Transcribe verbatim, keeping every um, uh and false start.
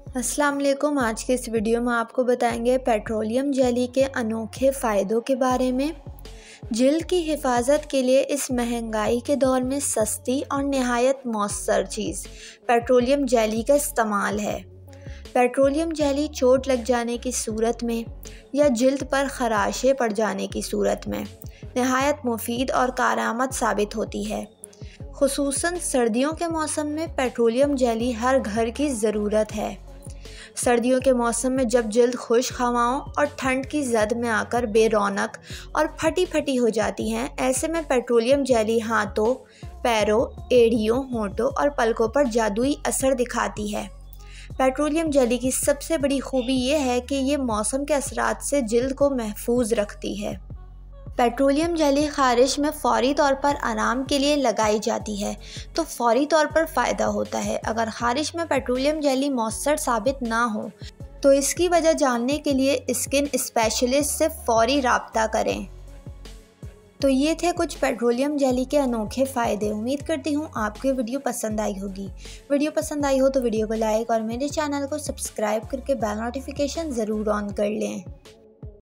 अस्सलाम वालेकुम। आज के इस वीडियो में आपको बताएंगे पेट्रोलियम जेली के अनोखे फ़ायदों के बारे में। जिल्द की हिफाजत के लिए इस महंगाई के दौर में सस्ती और नहायत मौसर चीज़ पेट्रोलियम जेली का इस्तेमाल है। पेट्रोलियम जेली चोट लग जाने की सूरत में या जिल्द पर ख़राशें पड़ जाने की सूरत में नहायत मुफीद और कारआमद साबित होती है। खुसूसन सर्दियों के मौसम में पेट्रोलियम जेली हर घर की ज़रूरत है। सर्दियों के मौसम में जब जिल्द खुश्क हवाओं और ठंड की जद में आकर बेरौनक और फटी फटी हो जाती हैं, ऐसे में पेट्रोलियम जेली हाथों, पैरों, एड़ियों, होंठों और पलकों पर जादुई असर दिखाती है। पेट्रोलियम जेली की सबसे बड़ी खूबी ये है कि ये मौसम के असरात से जिल्द को महफूज रखती है। पेट्रोलियम जेली ख़ारिश में फ़ौरी तौर पर आराम के लिए लगाई जाती है तो फ़ौरी तौर पर फ़ायदा होता है। अगर ख़ारिश में पेट्रोलियम जेली मौसर साबित ना हो तो इसकी वजह जानने के लिए स्किन स्पेशलिस्ट से फ़ौरी राब्ता करें। तो ये थे कुछ पेट्रोलियम जेली के अनोखे फ़ायदे। उम्मीद करती हूँ आपको वीडियो पसंद आई होगी। वीडियो पसंद आई हो तो वीडियो को लाइक और मेरे चैनल को सब्सक्राइब करके बेल नोटिफिकेशन ज़रूर ऑन कर लें।